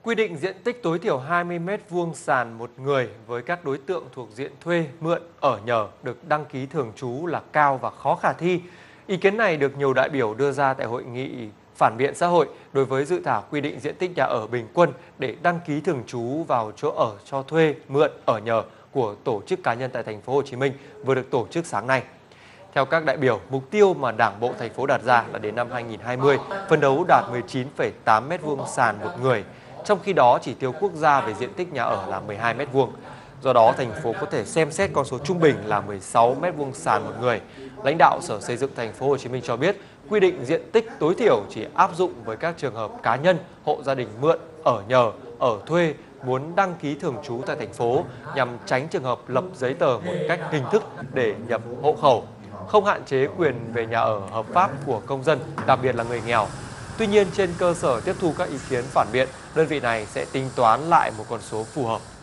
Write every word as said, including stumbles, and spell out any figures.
Quy định diện tích tối thiểu hai mươi mét vuông sàn một người với các đối tượng thuộc diện thuê, mượn, ở nhờ được đăng ký thường trú là cao và khó khả thi. Ý kiến này được nhiều đại biểu đưa ra tại hội nghị phản biện xã hội đối với dự thảo quy định diện tích nhà ở bình quân để đăng ký thường trú vào chỗ ở cho thuê, mượn, ở nhờ của tổ chức cá nhân tại thành phố Hồ Chí Minh vừa được tổ chức sáng nay. Theo các đại biểu, mục tiêu mà Đảng bộ thành phố đặt ra là đến năm hai nghìn không trăm hai mươi, phấn đấu đạt mười chín phẩy tám mét vuông sàn một người. Trong khi đó, chỉ tiêu quốc gia về diện tích nhà ở là mười hai mét vuông. Do đó, thành phố có thể xem xét con số trung bình là mười sáu mét vuông sàn một người. Lãnh đạo Sở Xây dựng thành phố Hồ Chí Minh cho biết, quy định diện tích tối thiểu chỉ áp dụng với các trường hợp cá nhân, hộ gia đình mượn, ở nhờ, ở thuê muốn đăng ký thường trú tại thành phố nhằm tránh trường hợp lập giấy tờ một cách hình thức để nhập hộ khẩu, không hạn chế quyền về nhà ở hợp pháp của công dân, đặc biệt là người nghèo. Tuy nhiên, trên cơ sở tiếp thu các ý kiến phản biện, đơn vị này sẽ tính toán lại một con số phù hợp.